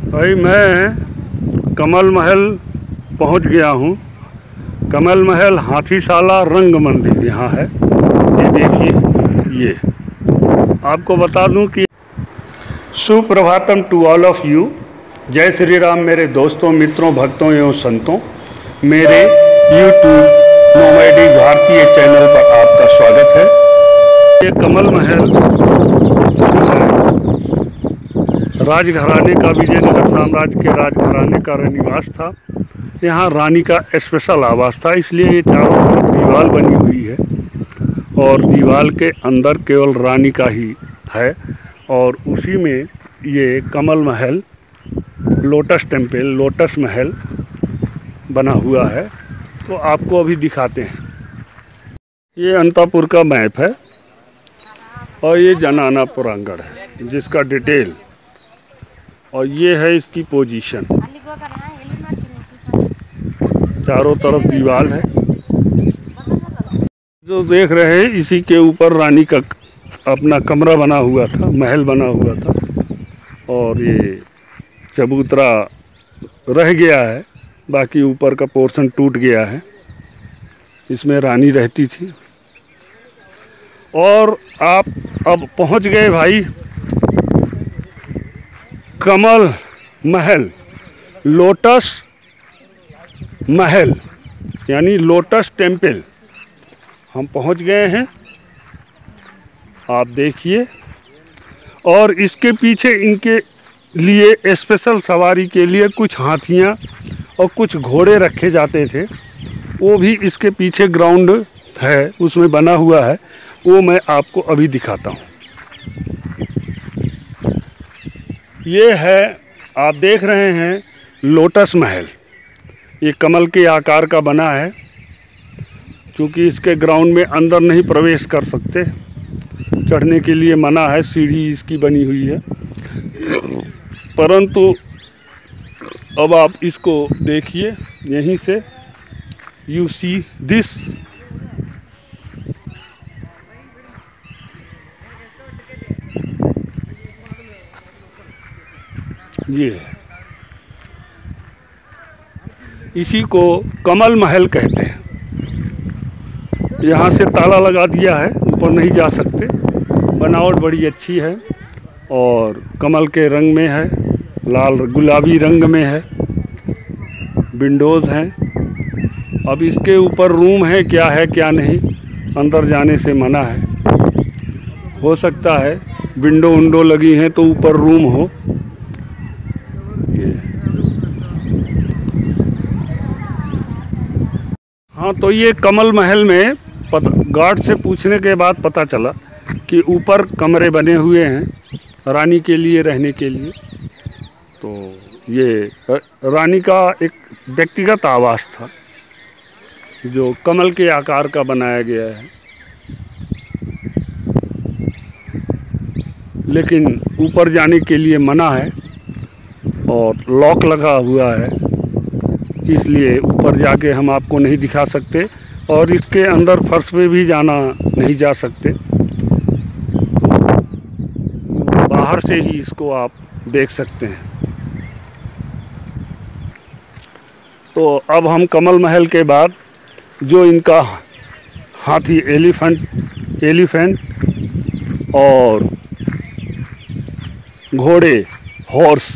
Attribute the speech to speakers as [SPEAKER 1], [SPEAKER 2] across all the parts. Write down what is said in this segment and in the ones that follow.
[SPEAKER 1] भाई मैं कमल महल पहुंच गया हूं। कमल महल हाथीशाला रंग मंदिर यहाँ है। ये देखिए, ये आपको बता दूं कि सुप्रभातम टू ऑल ऑफ यू। जय श्री राम मेरे दोस्तों, मित्रों, भक्तों एवं संतों। मेरे यूट्यूब नोमैडिक भारतीय चैनल पर आपका स्वागत है। ये कमल महल राजघराने का, विजयनगर साम्राज्य के राजघराने का निवास था। यहाँ रानी का स्पेशल आवास था, इसलिए ये चारों तरफ दीवार बनी हुई है और दीवार के अंदर केवल रानी का ही है। और उसी में ये कमल महल, लोटस टेम्पल, लोटस महल बना हुआ है। तो आपको अभी दिखाते हैं। ये अंतापुर का मैप है और ये जनाना पुरांगण है जिसका डिटेल, और ये है इसकी पोजीशन। चारों तरफ दीवार है। जो देख रहे हैं इसी के ऊपर रानी का अपना कमरा बना हुआ था, महल बना हुआ था। और ये चबूतरा रह गया है, बाकी ऊपर का पोर्शन टूट गया है। इसमें रानी रहती थी। और आप अब पहुंच गए भाई कमल महल, लोटस महल यानी लोटस टेम्पल। हम पहुंच गए हैं, आप देखिए। और इसके पीछे इनके लिए स्पेशल सवारी के लिए कुछ हाथियां और कुछ घोड़े रखे जाते थे। वो भी इसके पीछे ग्राउंड है, उसमें बना हुआ है। वो मैं आपको अभी दिखाता हूँ। ये है, आप देख रहे हैं, लोटस महल। ये कमल के आकार का बना है। क्योंकि इसके ग्राउंड में अंदर नहीं प्रवेश कर सकते, चढ़ने के लिए मना है, सीढ़ी इसकी बनी हुई है। परंतु अब आप इसको देखिए, यहीं से यू सी दिस। ये है, इसी को कमल महल कहते हैं। यहाँ से ताला लगा दिया है, ऊपर नहीं जा सकते। बनावट बड़ी अच्छी है और कमल के रंग में है, लाल गुलाबी रंग में है। विंडोज़ हैं। अब इसके ऊपर रूम है, क्या है क्या नहीं, अंदर जाने से मना है। हो सकता है विंडो विंडो लगी हैं तो ऊपर रूम हो। हाँ, तो ये कमल महल में गार्ड से पूछने के बाद पता चला कि ऊपर कमरे बने हुए हैं रानी के लिए, रहने के लिए। तो ये रानी का एक व्यक्तिगत आवास था जो कमल के आकार का बनाया गया है। लेकिन ऊपर जाने के लिए मना है और लॉक लगा हुआ है, इसलिए ऊपर जाके हम आपको नहीं दिखा सकते। और इसके अंदर फर्श पे भी जाना नहीं जा सकते, बाहर से ही इसको आप देख सकते हैं। तो अब हम कमल महल के बाद जो इनका हाथी, एलिफेंट और घोड़े, हॉर्स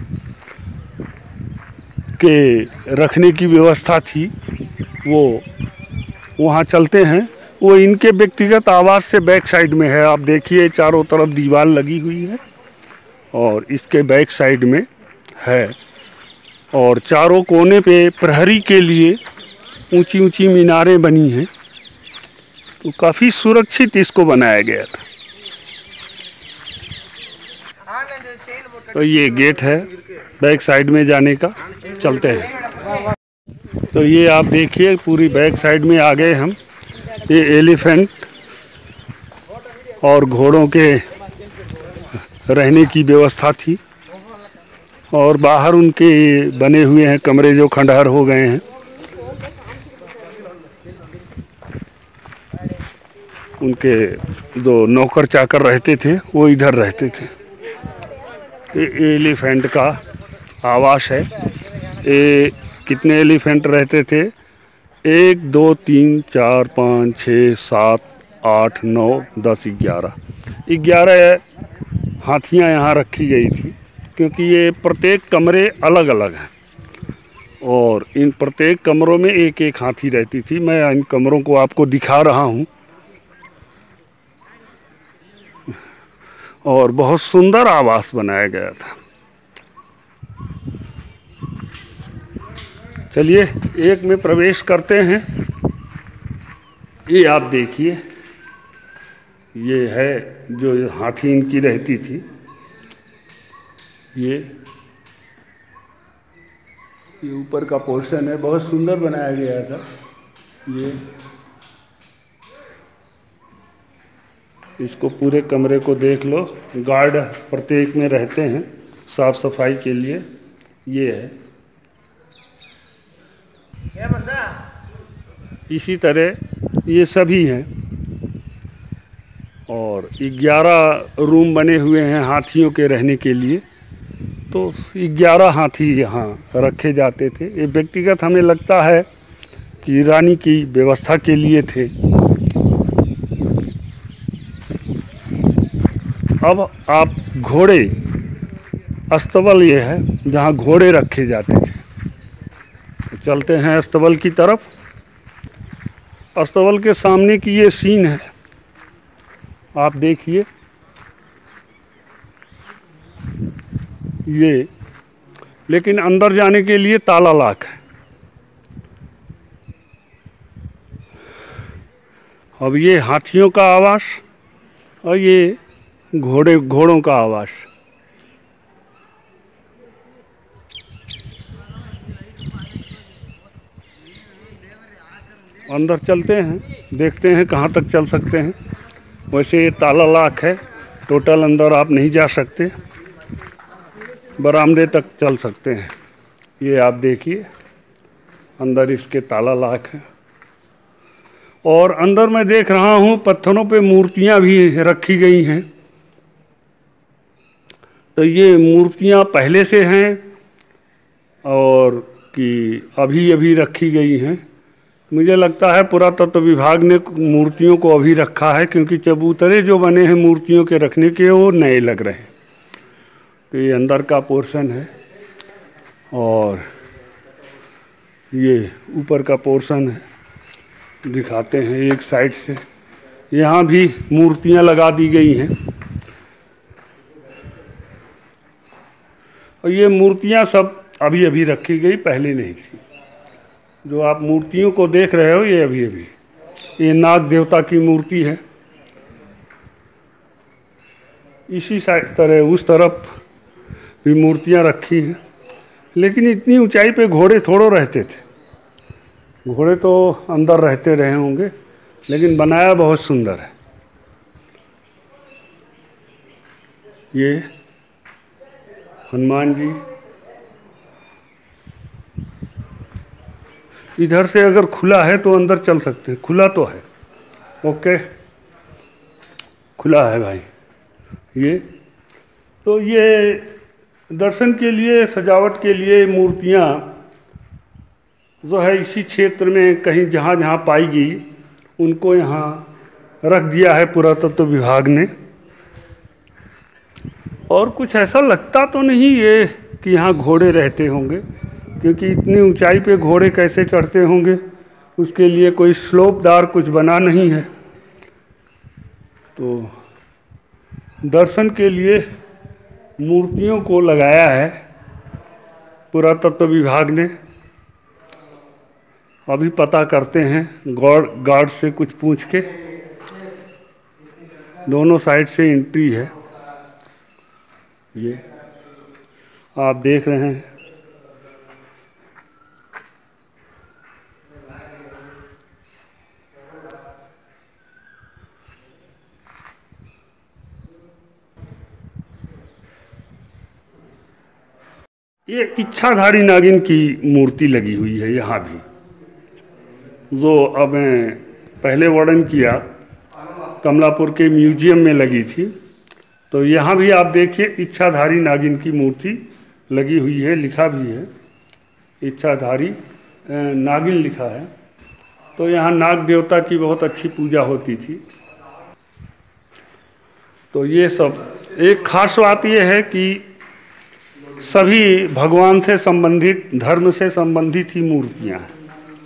[SPEAKER 1] के रखने की व्यवस्था थी, वो वहाँ चलते हैं। वो इनके व्यक्तिगत आवास से बैक साइड में है। आप देखिए, चारों तरफ दीवार लगी हुई है और इसके बैक साइड में है। और चारों कोने पे प्रहरी के लिए ऊंची ऊंची मीनारें बनी हैं। तो काफ़ी सुरक्षित इसको बनाया गया था। तो ये गेट है बैक साइड में जाने का, चलते हैं। तो ये आप देखिए, पूरी बैक साइड में आ गए हम। ये एलिफेंट और घोड़ों के रहने की व्यवस्था थी और बाहर उनके बने हुए हैं कमरे जो खंडहर हो गए हैं। उनके दो नौकर चाकर रहते थे, वो इधर रहते थे। ये एलिफेंट का आवास है। ये कितने एलिफेंट रहते थे? 1 2 3 4 5 6 7 8 9 10 11 हाथियाँ यहाँ रखी गई थी, क्योंकि ये प्रत्येक कमरे अलग अलग हैं और इन प्रत्येक कमरों में एक एक हाथी रहती थी। मैं इन कमरों को आपको दिखा रहा हूँ और बहुत सुंदर आवास बनाया गया था। चलिए एक में प्रवेश करते हैं। ये आप देखिए, ये है जो हाथी इनकी रहती थी। ये ऊपर का पोर्शन है, बहुत सुंदर बनाया गया था। ये इसको पूरे कमरे को देख लो, गार्ड प्रत्येक में रहते हैं साफ सफाई के लिए। ये है, इसी तरह ये सभी हैं और 11 रूम बने हुए हैं हाथियों के रहने के लिए। तो 11 हाथी यहाँ रखे जाते थे। ये व्यक्तिगत हमें लगता है कि रानी की व्यवस्था के लिए थे। अब आप घोड़े, अस्तबल ये है जहाँ घोड़े रखे जाते थे। तो चलते हैं अस्तबल की तरफ। अस्तबल के सामने की ये सीन है, आप देखिए। ये लेकिन अंदर जाने के लिए ताला लॉक है। अब ये हाथियों का आवास और ये घोड़ों का आवास। अंदर चलते हैं, देखते हैं कहाँ तक चल सकते हैं। वैसे ये ताला लॉक है, टोटल अंदर आप नहीं जा सकते, बरामदे तक चल सकते हैं। ये आप देखिए, अंदर इसके ताला लॉक है। और अंदर मैं देख रहा हूँ पत्थरों पे मूर्तियाँ भी रखी गई हैं। तो ये मूर्तियाँ पहले से हैं और कि अभी अभी रखी गई हैं। मुझे लगता है पुरातत्व विभाग ने मूर्तियों को अभी रखा है, क्योंकि चबूतरे जो बने हैं मूर्तियों के रखने के वो नए लग रहे हैं। तो ये अंदर का पोर्शन है और ये ऊपर का पोर्शन है, दिखाते हैं एक साइड से। यहाँ भी मूर्तियाँ लगा दी गई हैं और ये मूर्तियाँ सब अभी अभी रखी गई, पहले नहीं थी। जो आप मूर्तियों को देख रहे हो ये अभी अभी, ये नाग देवता की मूर्ति है। इसी साइड तरह उस तरफ भी मूर्तियाँ रखी हैं, लेकिन इतनी ऊंचाई पे घोड़े थोड़ो रहते थे। घोड़े तो अंदर रहते रहे होंगे, लेकिन बनाया बहुत सुंदर है। ये हनुमान जी, इधर से अगर खुला है तो अंदर चल सकते हैं। खुला तो है, ओके, खुला है भाई। ये तो ये दर्शन के लिए, सजावट के लिए मूर्तियाँ जो है इसी क्षेत्र में कहीं जहाँ जहाँ पाई गई उनको यहाँ रख दिया है पुरातत्व विभाग ने। और कुछ ऐसा लगता तो नहीं ये कि यहाँ घोड़े रहते होंगे, क्योंकि इतनी ऊंचाई पे घोड़े कैसे चढ़ते होंगे, उसके लिए कोई स्लोपदार कुछ बना नहीं है। तो दर्शन के लिए मूर्तियों को लगाया है पुरातत्व विभाग ने। अभी पता करते हैं गार्ड से कुछ पूछ के। दोनों साइड से एंट्री है, ये आप देख रहे हैं। ये इच्छाधारी नागिन की मूर्ति लगी हुई है यहाँ भी, जो अब पहले वर्णन किया कमलापुर के म्यूजियम में लगी थी। तो यहाँ भी आप देखिए इच्छाधारी नागिन की मूर्ति लगी हुई है, लिखा भी है इच्छाधारी नागिन लिखा है। तो यहाँ नाग देवता की बहुत अच्छी पूजा होती थी। तो ये सब एक खास बात ये है कि सभी भगवान से संबंधित, धर्म से संबंधित ही मूर्तियाँ हैं।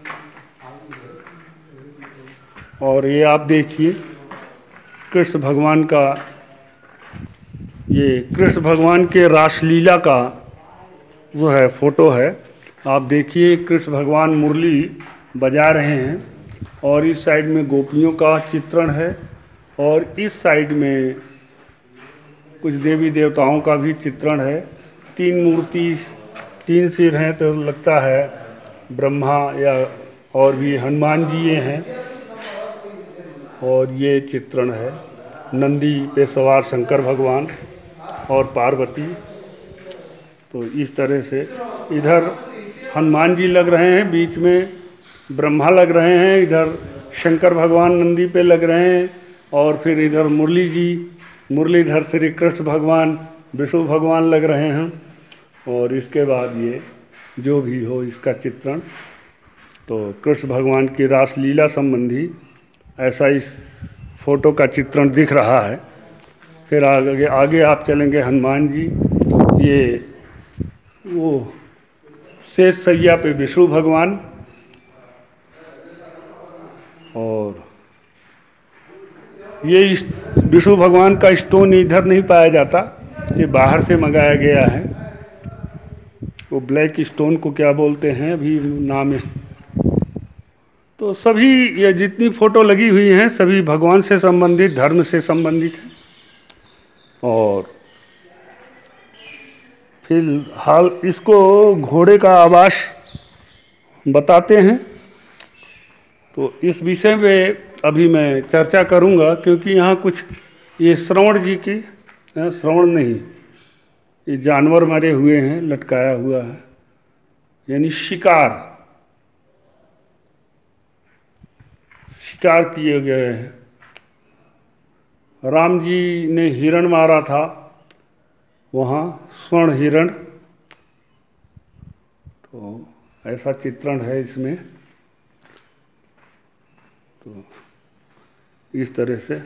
[SPEAKER 1] और ये आप देखिए कृष्ण भगवान का, ये कृष्ण भगवान के रासलीला का जो है फोटो है। आप देखिए कृष्ण भगवान मुरली बजा रहे हैं और इस साइड में गोपियों का चित्रण है और इस साइड में कुछ देवी देवताओं का भी चित्रण है। 3 मूर्ति, 3 सिर हैं, तो लगता है ब्रह्मा या और भी हनुमान जी ये हैं। और ये चित्रण है नंदी पे सवार शंकर भगवान और पार्वती। तो इस तरह से इधर हनुमान जी लग रहे हैं, बीच में ब्रह्मा लग रहे हैं, इधर शंकर भगवान नंदी पे लग रहे हैं और फिर इधर मुरली जी, मुरलीधर श्री कृष्ण भगवान, विष्णु भगवान लग रहे हैं। और इसके बाद ये जो भी हो इसका चित्रण, तो कृष्ण भगवान की रासलीला संबंधी ऐसा इस फोटो का चित्रण दिख रहा है। फिर आगे आप चलेंगे हनुमान जी, ये वो शेष सैया पे विष्णु भगवान, और ये विष्णु भगवान का स्टोन इधर नहीं पाया जाता, ये बाहर से मंगाया गया है। वो ब्लैक स्टोन को क्या बोलते हैं अभी नाम है। तो सभी ये जितनी फ़ोटो लगी हुई हैं सभी भगवान से संबंधित, धर्म से संबंधित हैं। और फिलहाल इसको घोड़े का आवास बताते हैं। तो इस विषय में अभी मैं चर्चा करूंगा, क्योंकि यहाँ कुछ ये श्रवण जी की, श्रवण नहीं, ये जानवर मरे हुए हैं, लटकाया हुआ है, यानी शिकार किए गए हैं। राम जी ने हिरण मारा था वहाँ, स्वर्ण हिरण। तो ऐसा चित्रण है इसमें। तो इस तरह से,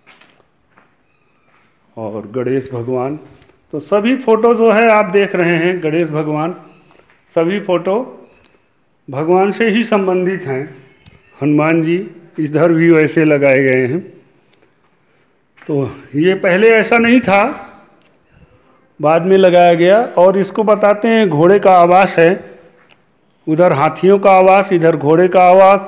[SPEAKER 1] और गणेश भगवान, तो सभी फोटो जो है आप देख रहे हैं गणेश भगवान, सभी फोटो भगवान से ही संबंधित हैं। हनुमान जी इधर भी वैसे लगाए गए हैं। तो ये पहले ऐसा नहीं था, बाद में लगाया गया। और इसको बताते हैं घोड़े का आवास है, उधर हाथियों का आवास, इधर घोड़े का आवास।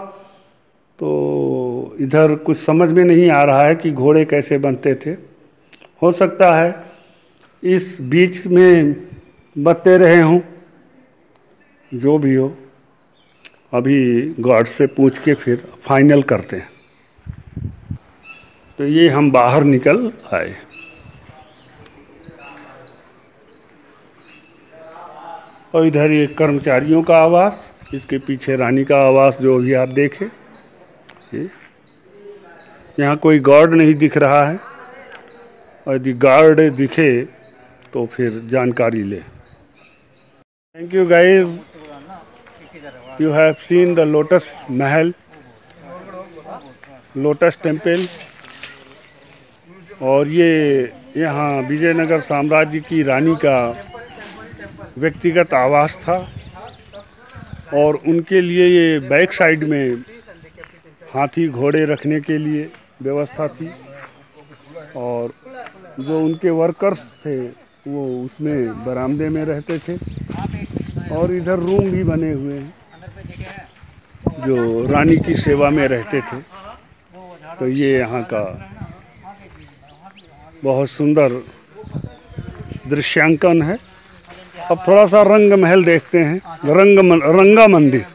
[SPEAKER 1] तो इधर कुछ समझ में नहीं आ रहा है कि घोड़े कैसे बनते थे। हो सकता है इस बीच में बते रहे हों, जो भी हो। अभी गार्ड से पूछ के फिर फाइनल करते हैं। तो ये हम बाहर निकल आए। और इधर ये कर्मचारियों का आवास, इसके पीछे रानी का आवास जो भी आप देखें। यहाँ कोई गार्ड नहीं दिख रहा है, और यदि गार्ड दिखे तो फिर जानकारी ले। Thank you guys, you have seen the lotus mahal, lotus temple. और ये यहाँ विजयनगर साम्राज्य की रानी का व्यक्तिगत आवास था। और उनके लिए ये बैक साइड में हाथी घोड़े रखने के लिए व्यवस्था थी। और जो उनके वर्कर्स थे वो उसमें बरामदे में रहते थे। और इधर रूम भी बने हुए हैं जो रानी की सेवा में रहते थे। तो ये यहाँ का बहुत सुंदर दृश्यांकन है। अब थोड़ा सा रंग महल देखते हैं, रंगा मंदिर।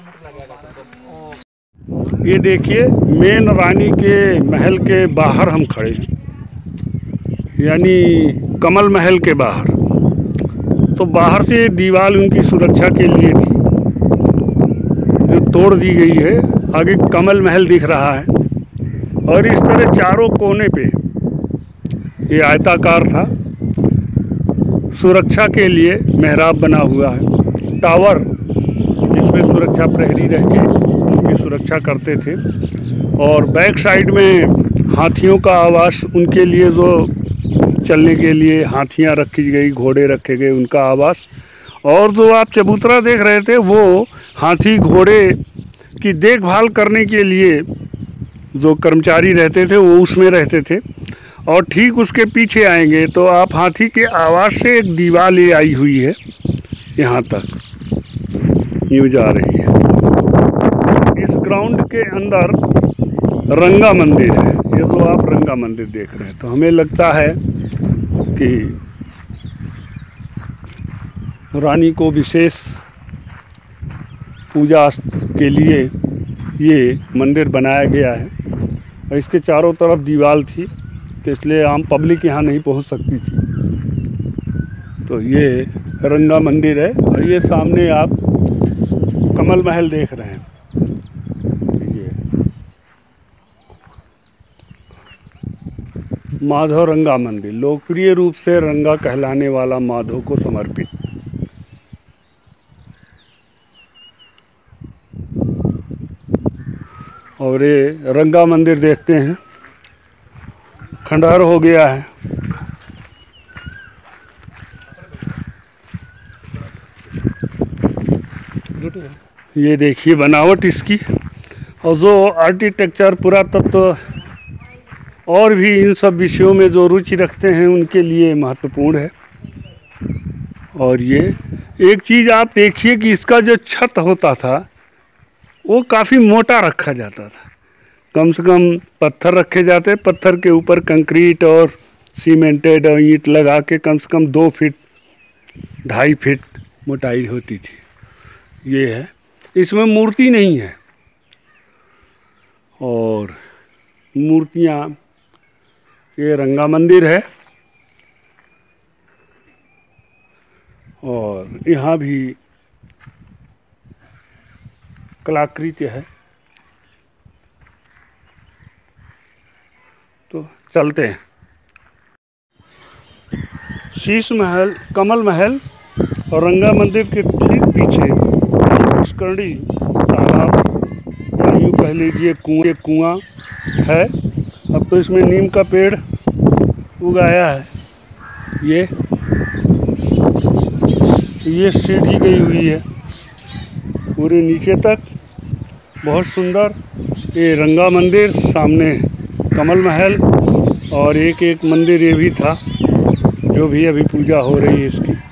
[SPEAKER 1] ये देखिए मेन रानी के महल के बाहर हम खड़े हैं, यानी कमल महल के बाहर। तो बाहर से दीवार उनकी सुरक्षा के लिए थी जो तोड़ दी गई है। आगे कमल महल दिख रहा है। और इस तरह चारों कोने पे ये आयताकार था। सुरक्षा के लिए मेहराब बना हुआ है, टावर जिसमें सुरक्षा प्रहरी रह के उनकी सुरक्षा करते थे। और बैक साइड में हाथियों का आवास, उनके लिए जो चलने के लिए हाथियां रखी गई, घोड़े रखे गए, उनका आवास। और जो आप चबूतरा देख रहे थे वो हाथी घोड़े की देखभाल करने के लिए जो कर्मचारी रहते थे वो उसमें रहते थे। और ठीक उसके पीछे आएंगे तो आप हाथी के आवास से एक दीवार ले आई हुई है, यहाँ तक यूँ जा रही है। इस ग्राउंड के अंदर रंगा मंदिर है, ये तो आप रंगा मंदिर देख रहे हैं। तो हमें लगता है कि रानी को विशेष पूजा के लिए ये मंदिर बनाया गया है। और इसके चारों तरफ दीवार थी, तो इसलिए आम पब्लिक यहाँ नहीं पहुँच सकती थी। तो ये रंगा मंदिर है। और ये सामने आप कमल महल देख रहे हैं। ये माधव रंगा मंदिर, लोकप्रिय रूप से रंगा कहलाने वाला माधव को समर्पित। और ये रंगा मंदिर देखते हैं, खंडहर हो गया है। ये देखिए बनावट इसकी। और जो आर्किटेक्चर, पुरातत्व और भी इन सब विषयों में जो रुचि रखते हैं उनके लिए महत्वपूर्ण है। और ये एक चीज़ आप देखिए कि इसका जो छत होता था वो काफ़ी मोटा रखा जाता था। कम से कम पत्थर रखे जाते, पत्थर के ऊपर कंक्रीट और सीमेंटेड और ईंट लगा के कम से कम 2 फीट 2.5 फीट मोटाई होती थी। ये है, इसमें मूर्ति नहीं है। और मूर्तियाँ, ये रंगा मंदिर है। और यहाँ भी कलाकृति है। तो चलते हैं। शीश महल, कमल महल और रंगा मंदिर के ठीक पीछे पुष्करणी तालाब, या यूँ कह लीजिए कुआं है। अब तो इसमें नीम का पेड़ उगाया है। ये सीढ़ी गई हुई है पूरे नीचे तक, बहुत सुंदर। ये रंगा मंदिर, सामने कमल महल, और एक मंदिर ये भी था जो भी अभी पूजा हो रही है इसकी।